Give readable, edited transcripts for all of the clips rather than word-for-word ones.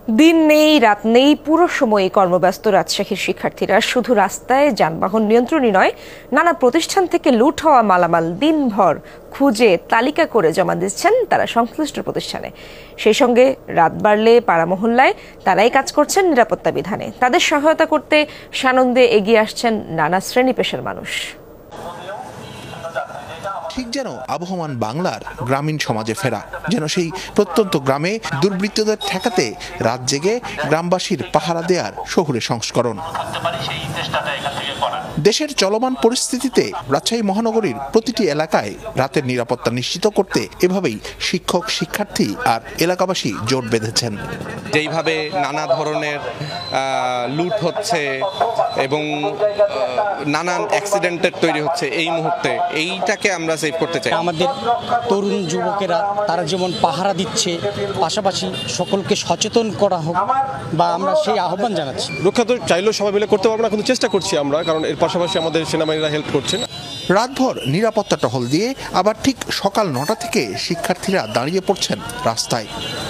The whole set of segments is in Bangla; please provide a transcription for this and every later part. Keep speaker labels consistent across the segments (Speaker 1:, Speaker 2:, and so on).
Speaker 1: দিন নেই রাত নেই পুরো সময় কর্মব্যস্ত রাজশাহীর শিক্ষার্থীরা শুধু রাস্তায় যানবাহন নিয়ন্ত্রণই নয়, নানা প্রতিষ্ঠান থেকে লুট হওয়া মালামাল দিনভর খুঁজে তালিকা করে জমা দিচ্ছেন তারা সংশ্লিষ্ট প্রতিষ্ঠানে। সেই সঙ্গে রাত বাড়লে পাড়া মহল্লায় তারাই কাজ করছেন নিরাপত্তা বিধানে। তাদের সহায়তা করতে সানন্দে এগিয়ে আসছেন নানা শ্রেণী পেশার মানুষ।
Speaker 2: ঠিক যেন আবহমান বাংলার গ্রামীণ সমাজে ফেরা, যেন সেই প্রত্যন্ত গ্রামে দুর্বৃত্তদের ঠেকাতে রাত জেগে গ্রামবাসীর পাহারা দেয়ার শহুরে সংস্করণ। দেশের চলমান পরিস্থিতিতে রাজশাহী মহানগরীর প্রতিটি এলাকায় রাতের নিরাপত্তা নিশ্চিত করতে এভাবেই শিক্ষক, শিক্ষার্থী আর এলাকাবাসী জোট বেঁধেছেন।
Speaker 3: যেইভাবে নানা ধরনের লুট হচ্ছে এবং নানান অ্যাক্সিডেন্টের তৈরি হচ্ছে এই মুহূর্তে, এইটাকে আমরা সেভ করতে চাই।
Speaker 4: আমাদের তরুণ যুবকেরা তারা যেমন পাহারা দিচ্ছে, পাশাপাশি সকলকে সচেতন করা হোক বা আমরা সেই আহ্বান জানাচ্ছি।
Speaker 5: রক্ষা তো চাইলেও সবাই মিলে করতে পারবো না, কিন্তু চেষ্টা করছি আমরা, কারণ এর পাশাপাশি আমাদের সেনাবাহিনীরা হেল্প করছেন।
Speaker 2: রাতভর নিরাপত্তা টহল দিয়ে আবার ঠিক সকাল 9টা থেকে শিক্ষার্থীরা দাঁড়িয়ে পড়ছেন রাস্তায়।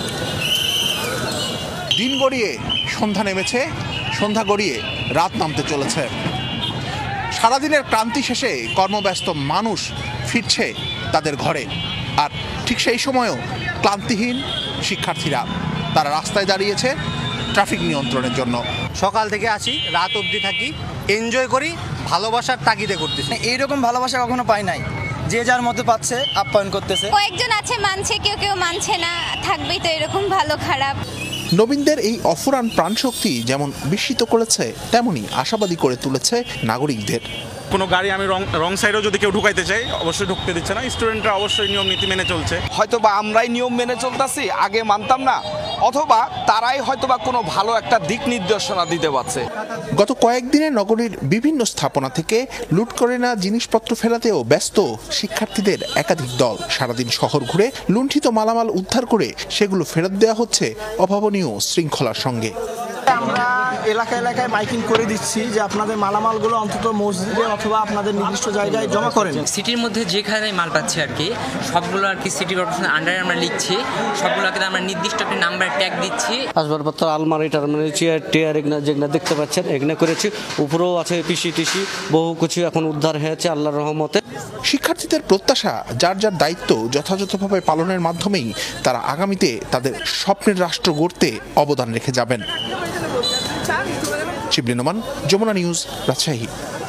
Speaker 2: দিন গড়িয়ে সন্ধ্যা নেমেছে, সন্ধ্যা গড়িয়ে রাত নামতে চলেছে। সারাদিনের ক্লান্তি শেষে কর্মব্যস্ত মানুষ ফিরছে তাদের ঘরে, আর ঠিক সেই সময়ও ক্লান্তিহীন শিক্ষার্থীরা তারা রাস্তায় দাঁড়িয়েছে ট্রাফিক নিয়ন্ত্রণের জন্য।
Speaker 6: সকাল থেকে আসি, রাত অবধি থাকি, এনজয় করি, ভালোবাসার তাগিদে করতেছি।
Speaker 7: এইরকম ভালোবাসা কখনো পাই নাই, যে যার মতো পাচ্ছে আপ্যায়ন করতেছে।
Speaker 8: কয়েকজন আছে মানছে, কেউ কেউ মানছে না, থাকবেই তো এরকম ভালো খারাপ।
Speaker 2: নবীনদের এই অফুরান প্রাণশক্তি যেমন বিস্মিত করেছে, তেমনি আশাবাদী করে তুলেছে নাগরিকদের।
Speaker 9: কোনো গাড়ি আমি রং সাইডেও যদি কেউ ঢুকাইতে চাই অবশ্যই ঢুকতে দিচ্ছে না। স্টুডেন্টরা অবশ্যই নিয়ম নীতি মেনে চলছে।
Speaker 10: হয়তোবা আমরাই নিয়ম মেনে চলতেছি, আগে মানতাম না, অথবা তারাই হয়তোবা কোনো ভালো একটা দিক নির্দেশনা দিতে পারছে।
Speaker 2: গত কয়েকদিনে নগরীর বিভিন্ন স্থাপনা থেকে লুট করে না জিনিসপত্র ফেরাতেও ব্যস্ত শিক্ষার্থীদের একাধিক দল। সারাদিন শহর ঘুরে লুণ্ঠিত মালামাল উদ্ধার করে সেগুলো ফেরত দেওয়া হচ্ছে অভাবনীয় শৃঙ্খলার সঙ্গে।
Speaker 7: আমরা এলাকায় এলাকায় মাইকিং করে দিচ্ছি যে আপনাদের মালামালগুলো অন্তত মসজিদে অথবা আপনাদের নির্দিষ্ট জায়গায় জমা করেন।
Speaker 11: সিটির মধ্যে যেখানে মাল পাচ্ছি আর কি, সবগুলো আর কি সিটি কর্পোরেশনের আন্ডারে আমরা লিখছি, সবগুলোকে আমরা নির্দিষ্ট একটা নাম্বার ট্যাগ দিচ্ছি।
Speaker 4: আসবাবপত্র আলমারি টালমারি চেয়ার টেয়ার এগুলো যেগুলো দেখতে পাচ্ছেন এগুলো করেছি, উপরেও আছে পিসি টিসি বহু কিছু এখন উদ্ধার হয়েছে আল্লাহর রহমতে।
Speaker 2: শিক্ষার্থীদের প্রত্যাশা যার যার দায়িত্ব যথাযথভাবে পালনের মাধ্যমেই তারা আগামীতে তাদের স্বপ্নের রাষ্ট্র গড়তে অবদান রেখে যাবেন। শিবলি নোমান, যমুনা নিউজ, রাজশাহী।